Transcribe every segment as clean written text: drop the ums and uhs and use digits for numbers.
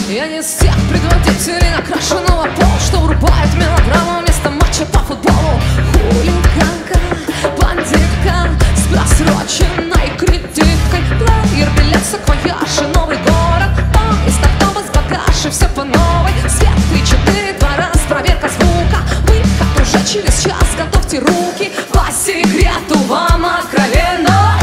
Я не из тех предводителей накрашенного пола, что врубает мелодраму вместо матча по футболу. Хулиганка, бандитка с просроченной кредиткой, плеер, билет, саквояж и новый город, поезд, автобус, багаж и все по новой. Свет 3-4, 2 раз, проверка звука, выход уже через час, готовьте руки. По секрету вам откровенно,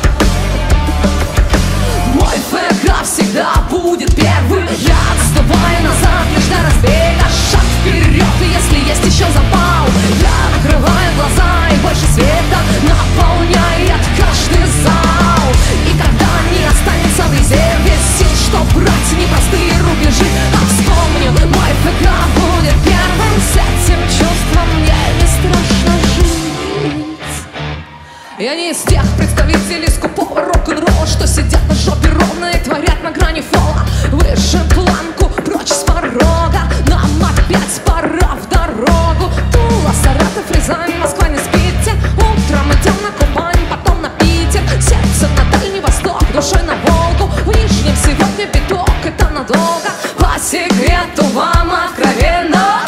мой ФК всегда будет первым. Я отступаю назад лишь до разбега, шаг вперед, и если есть еще запал, я открываю глаза, и больше света наполняет каждый зал. И когда не останется в резерве сил, чтоб брать непростые рубежи, а вспомню, мой ФК будет первым. С этим чувством мне не страшно жить. Я не из тех представителей скупого рок-н-ролла, что сидят на жопе ровно и творят на грани фола. Выше планку, прочь с порога, нам опять пора в дорогу. Тула, Саратов, Рязань, Москва, не спите. Утром идем на Кубань, потом на Питер. Сердцем на Дальний Восток, душой на Волгу. В Нижнем сегодня биток, это надолго. По секрету вам откровенно,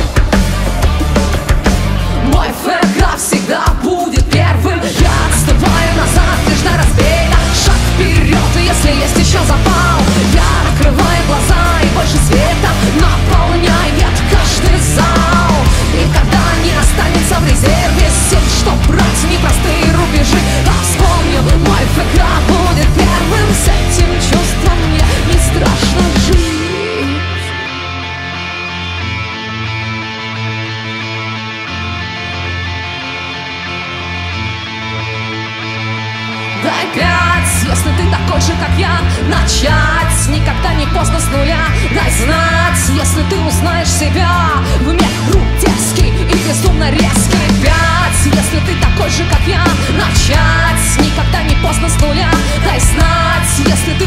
мой ФК всегда будет первым. Я отступаю назад лишь до разбега, шаг вперед, и если есть еще запал, я открываю глаза, и больше света наполняет каждый зал. И когда не останется в резерве сил, чтоб брать непростые рубежи, а вспомню, мой ФК будет первым. С этим чувством мне не страшно жить. Дай 5, если ты такой же, как я. Начать никогда не поздно с нуля. Дай знать, если ты узнаешь себя в меру дерзкий и безумно резкий. 5, если ты такой же, как я. Начать никогда не поздно с нуля. Дай знать, если ты